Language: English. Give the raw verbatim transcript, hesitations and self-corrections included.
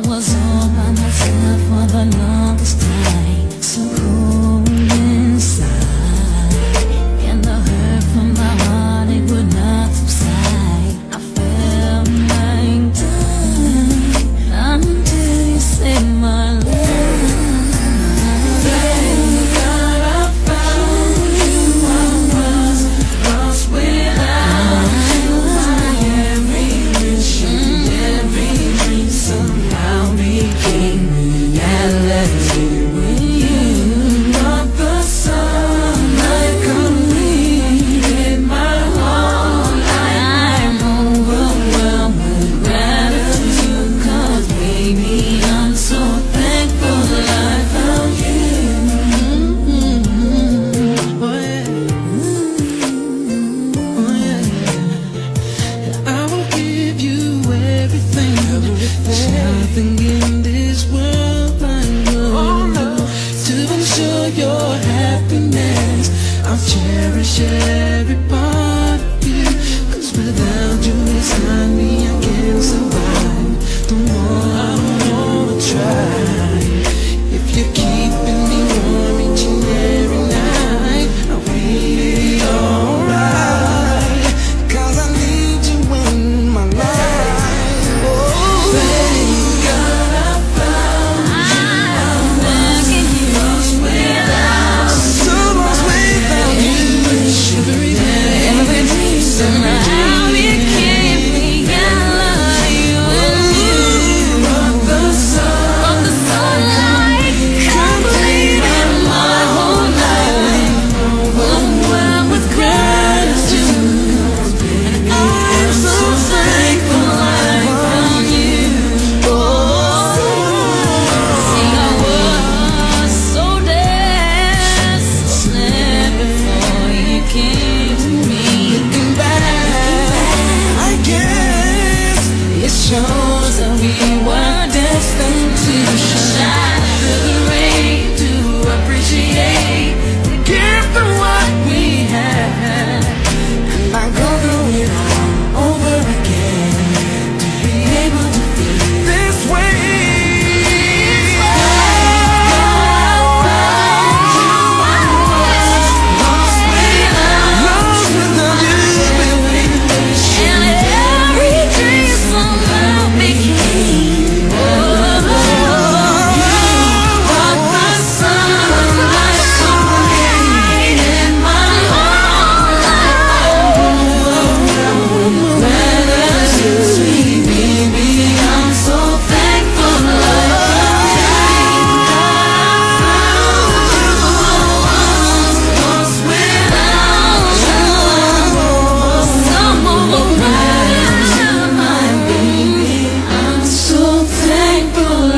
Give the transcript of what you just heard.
was all by myself for the longest time, so cold inside, and the hurt from my heart, it would not subside. I felt like dying until you saved my life. Nothing in this world I know to ensure your happiness. I'll cherish every part of you, 'cause without you beside me I can't survive. Don't wanna, I don't wanna try. If you're keeping me warm each and every night, I'll be alright, 'cause I need you in my life. Shows that we were destined to shine through the rain, to appreciate the gift of what we had, and I go through it all over again to be able to feel this way. Thankful